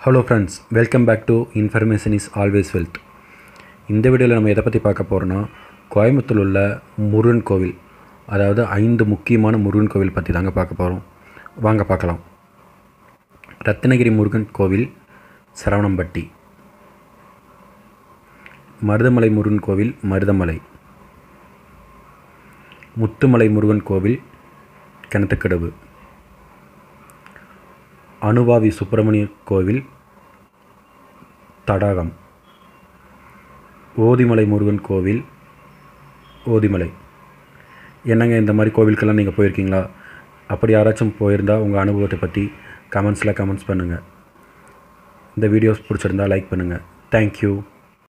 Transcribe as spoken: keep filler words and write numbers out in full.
Hello friends, welcome back to Information is Always Wealth. இந்த வீடியோவில் நம்ம எதை பற்றி பார்க்க போகிறோன்னா கோயம்புத்தூர் உள்ள முருகன் கோவில், அதாவது ஐந்து முக்கியமான முருகன் கோவில் பற்றி தாங்க பார்க்க போகிறோம். வாங்க பார்க்கலாம். ரத்னகிரி முருகன் கோவில் சரவணம்பட்டி, மருதமலை முருகன் கோவில் மருதமலை, முத்துமலை முருகன் கோவில் கிணத்துக்கடவு, அனுவாவி சுப்பிரமணிய கோவில் தடாகம், ஓதிமலை முருகன் கோவில் ஓதிமலை. என்னங்க இந்த மாதிரி கோவிலுக்கெல்லாம் நீங்கள் போயிருக்கீங்களா? அப்படி யாராச்சும் போயிருந்தால் உங்கள் அனுபவத்தை பற்றி கமெண்ட்ஸில் கமெண்ட்ஸ் பண்ணுங்கள். இந்த வீடியோஸ் பிடிச்சிருந்தால் லைக் பண்ணுங்கள். தேங்க்யூ.